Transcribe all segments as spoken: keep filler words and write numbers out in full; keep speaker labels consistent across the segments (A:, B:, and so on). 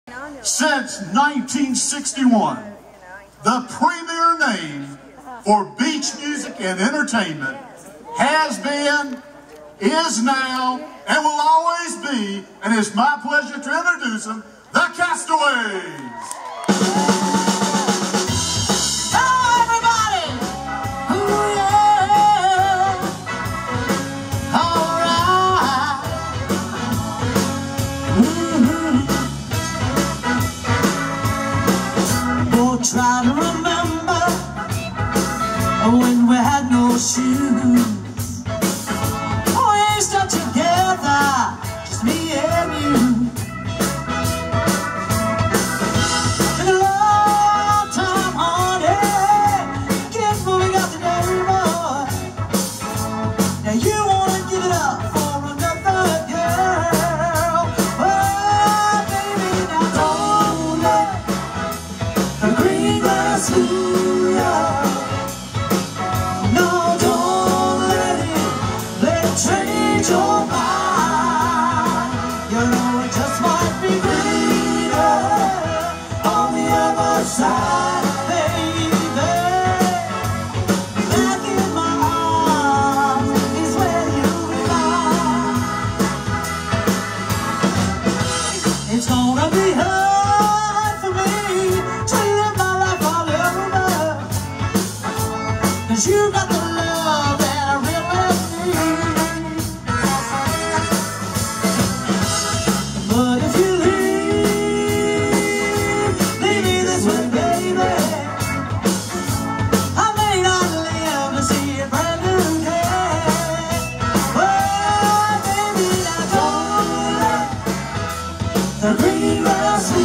A: Since nineteen sixty-one, the premier name for beach music and entertainment has been, is now, and will always be, and it's my pleasure to introduce them, the Castaways.
B: Hello, everybody! Ooh, yeah! All right! Mm-hmm. Oh, try to remember when we had no shoes. Oh, we ain't stuck together, just me and you. Your mind, you know it just might be greener on the other side, baby. Back in my arms is where you belong. It's gonna be hard for me to live my life all over, 'cause you got the love that I really need. But if you leave, leave me this way, baby. I may not live to see a brand new day. Oh, baby, now don't let the green grass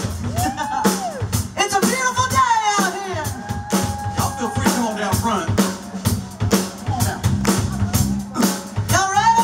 B: It's a beautiful day out here.
A: Y'all feel free to come on down front. Come on down.
B: Y'all ready?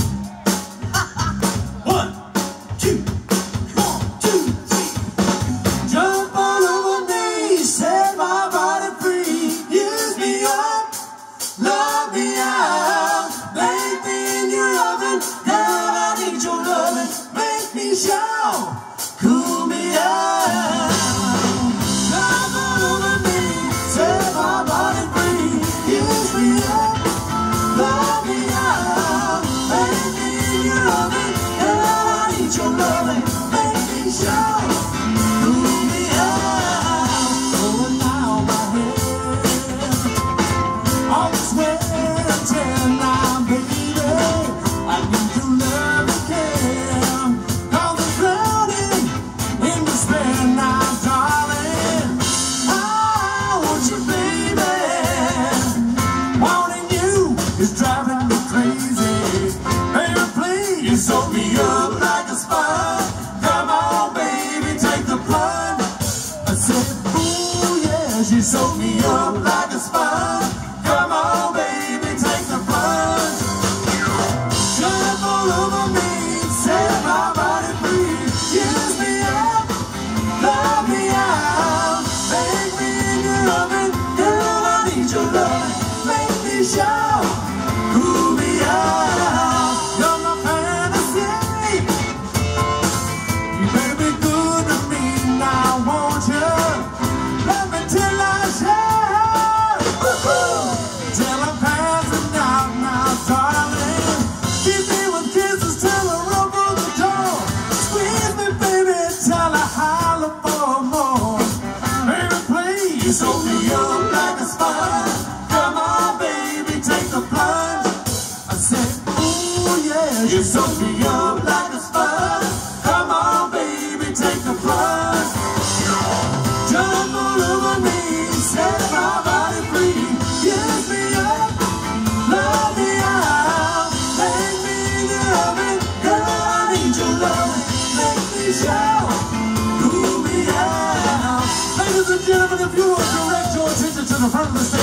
A: One, two, one, two, three.
B: Jump all over me, set my body free. Use me up, love me out. Bake me in your oven, girl, I need your loving. Make me shout, cool me down. Jump all over me, set my body free. Use me up, love me out. Bake me in your oven, girl, I need your loving. Make me shout, cool me out. Going down my head, all this wear and tear now, baby. I need to love and care. All the drowning in despair now, darling. I want you, baby. Wanting you is driving me crazy. Baby, please soak me up like a sponge. Come on, baby, take the plunge. I said, ooh, yeah, she soaked me up like a sponge. Come on, baby, take the plunge. Jump all over me, set my body free. Use me up, love me out. Bake me in your oven, girl, I need your loving. Make me shout, cool me out. You're my fantasy. You better be good to me now, won't you? Love me till I shout. Woo-hoo. Till I'm passing out now, darling. Keep me with kisses till I rumble the door. Squeeze me, baby, till I holler for more. Baby, please hold me up like a sponge. Come on, baby, take the plunge. I said, ooh, yeah, you soak me up like a sponge. Come on, baby, take the plunge. Jump all over me, set my body free. Use me up, love me out. Make me in your oven, girl, I need your love. Make me shout, cool me out. Ladies and gentlemen, if you will direct your attention to the front of the stage.